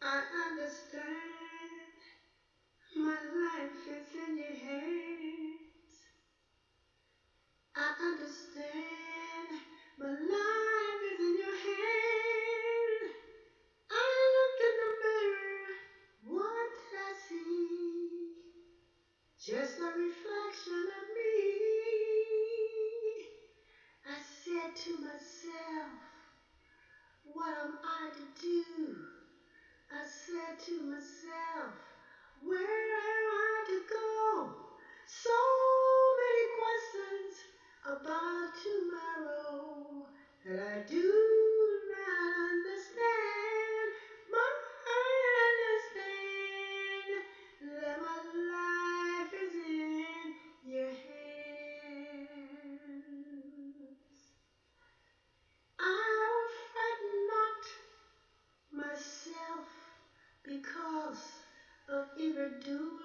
I understand my life is in your hands. I understand my life is in your hand. I looked in the mirror. What did I see? Just a reflection of me. I said to myself, what am I to do? I said to myself, where am I to go? So many questions about tomorrow that I do not understand. But I understand that my life is in your hands. I will fret not myself because of evildoers.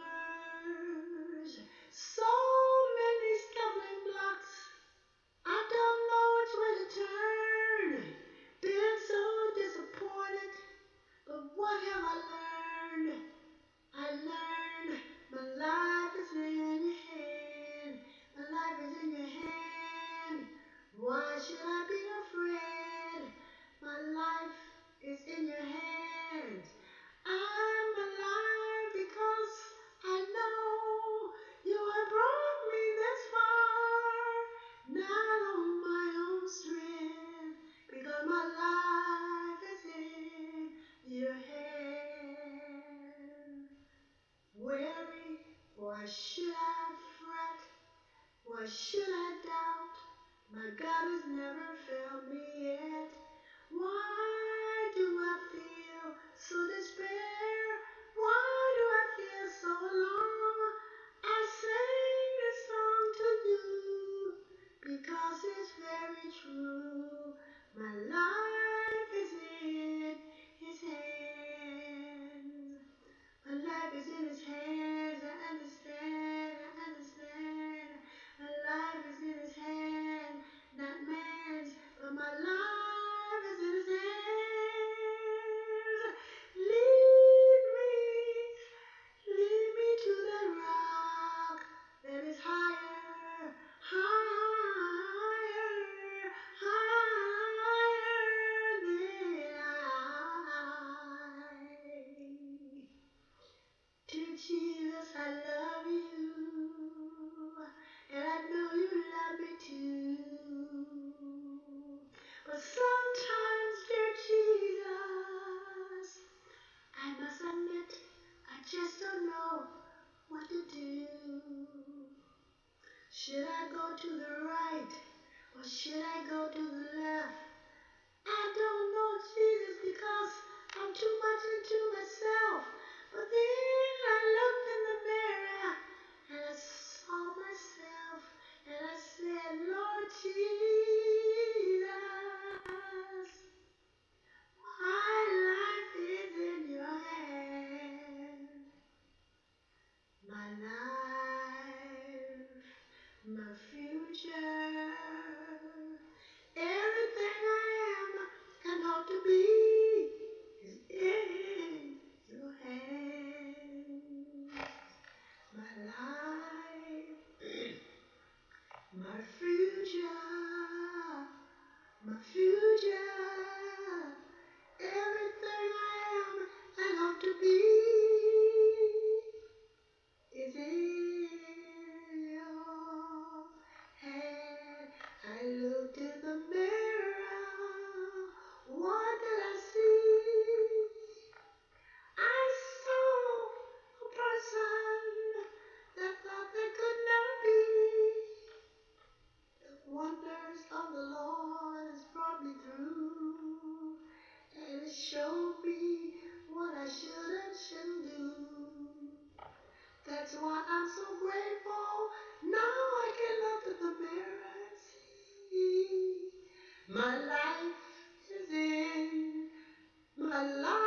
So many stumbling blocks. I don't know which way to turn. Been so disappointed. But what have I learned? I learned my life is in your hand. My life is in your hand. Why should I be afraid? My life is in your hands. I'm alive because I know you have brought me this far, not on my own strength, because my life is in your hand. Weary, why should I fret? Why should I doubt? My God has never failed me yet. Why do I feel so despair? Why do I feel so alone? I sing this song to you because it's very true. My life is in His hands. My life is in His hands. I understand. I understand. My life is in His hands, not man's, but my life is in His hands. Lead me to the rock that is higher, higher, higher than I. Dear Jesus, I love you, and I know you love me too. But sometimes, dear Jesus, I must admit, I just don't know what to do. Should I go to the right, or should I go to the left? I don't know, Jesus, because I'm too much into myself. But then I looked in the mirror and I saw myself and I said, Lord Jesus, my life is in your hand. My life, my future, everything I am and hope to be is in your hands. My life, my future, everything I am and hope to be is in your hand. I looked in the mirror. What did I see? I saw a person that thought they could never be. The wonders of the Lord has brought me through, and it showed me what I should and shouldn't do. That's why I'm so grateful. Now I can look in the mirror and see my life is in my life.